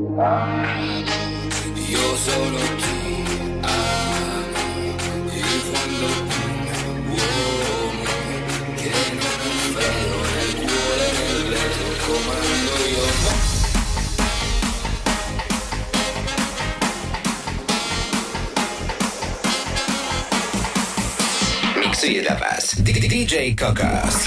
Io solo ti amo, e quando uomo che non è vero nel cuore nel letto comando io. Miksuje dla was DJ Kokos.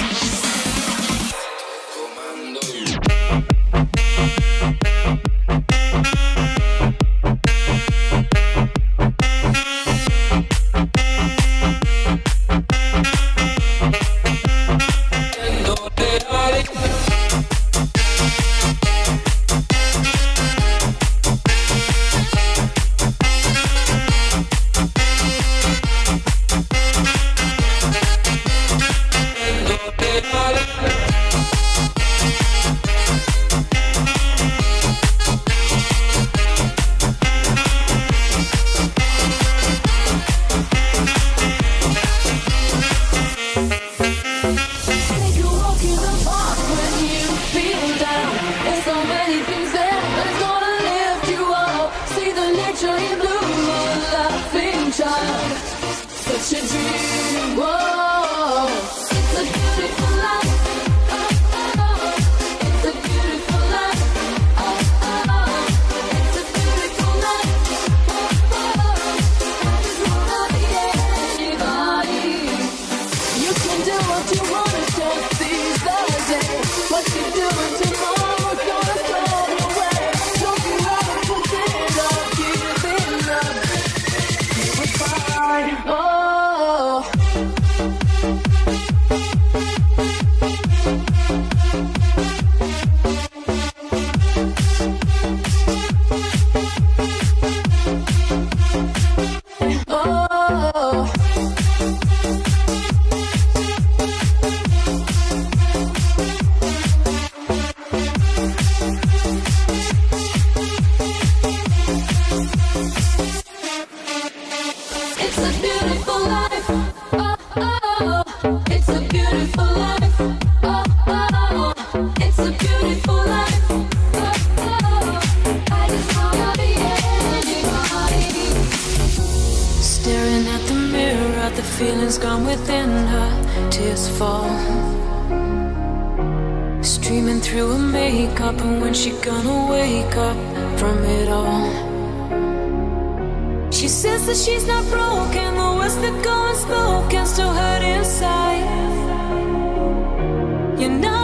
Feelings gone within her, tears fall, streaming through her makeup. And when she gonna wake up from it all? She says that she's not broken, the words that go unspoken still hurt inside. You're not